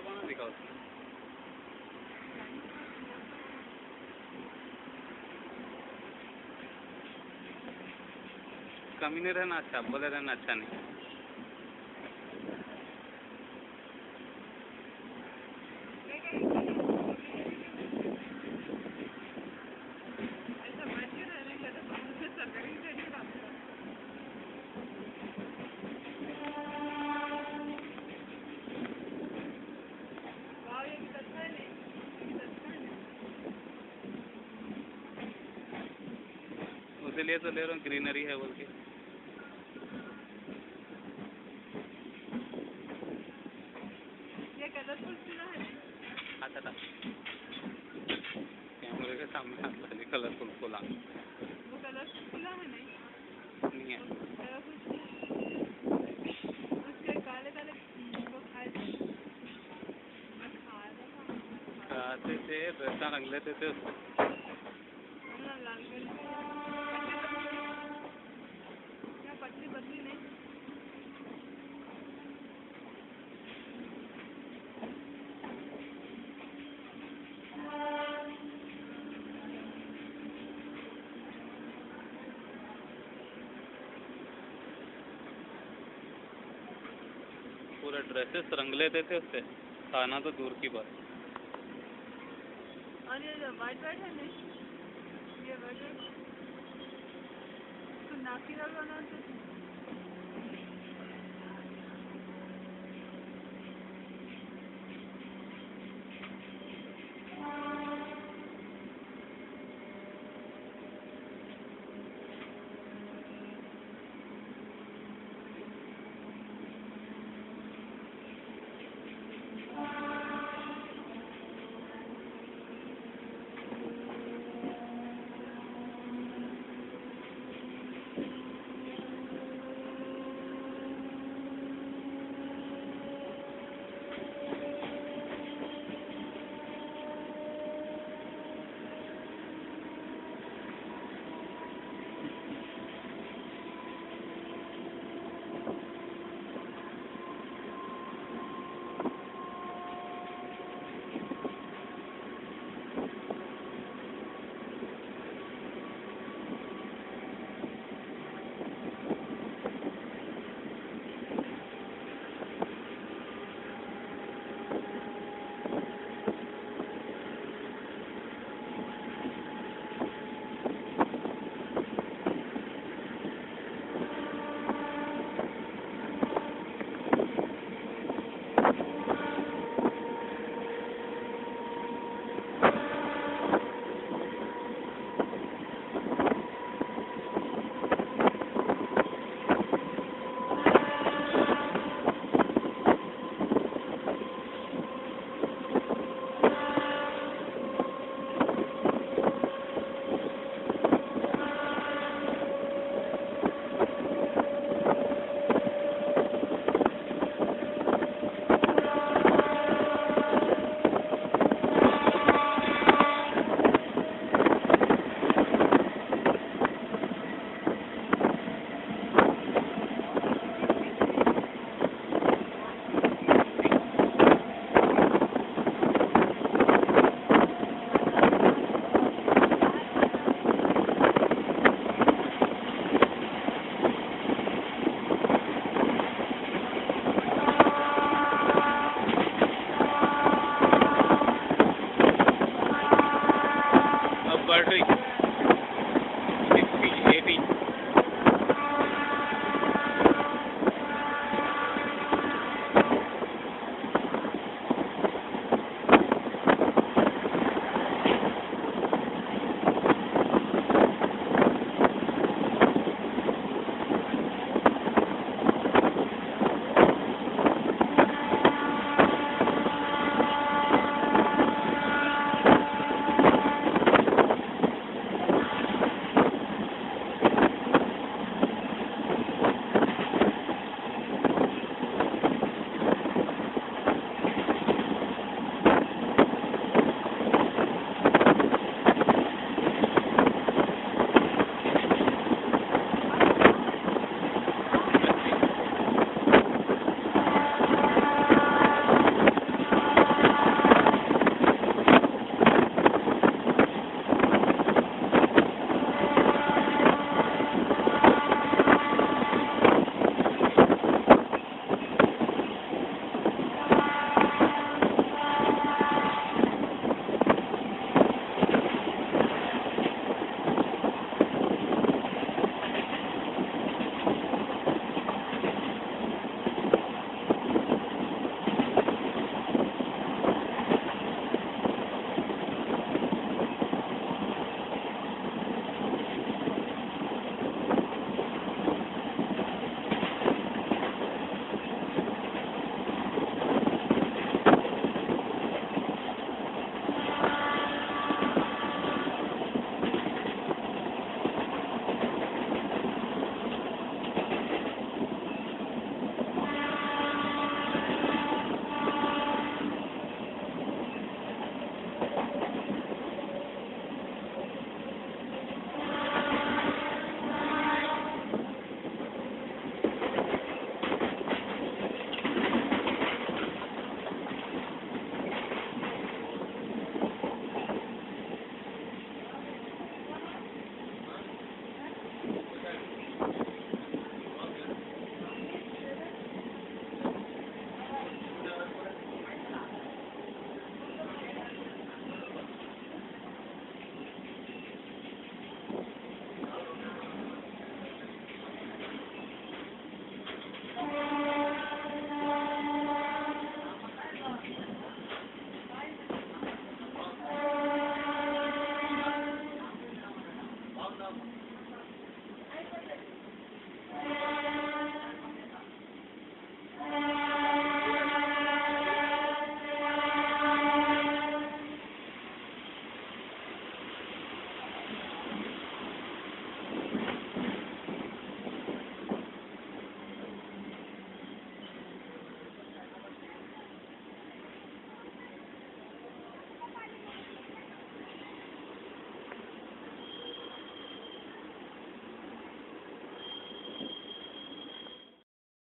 पाना दिखा उसमें। कमी नहीं रहना अच्छा, बोले रहना अच्छा नहीं। इसीलिए तो ले रहा हूँ, ग्रीनरी है बोल के। ये कलरफुल फूला है। आता था कैमरे के सामने आता है कलरफुल फूला। वो कलरफुल फूला है नहीं है। उसके काले काले वो खाए थे। खाते थे, वैसा रंग लेते थे उसको। लाल मिर्च क्या पतली पतली नहीं। पूरे ड्रेसेस रंग लेते थे उससे, खाना तो दूर की बात। और ये वाइट वाइट है नहीं, ये वाइट वाइट तो नाकी लगाना तो